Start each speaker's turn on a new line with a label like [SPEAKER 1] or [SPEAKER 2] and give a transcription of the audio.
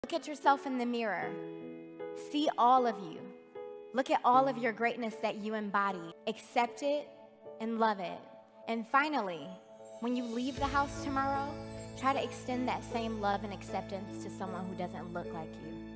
[SPEAKER 1] Look at yourself in the mirror. See all of you. Look at all of your greatness that you embody. Accept it and love it. And finally, when you leave the house tomorrow, try to extend that same love and acceptance to someone who doesn't look like you.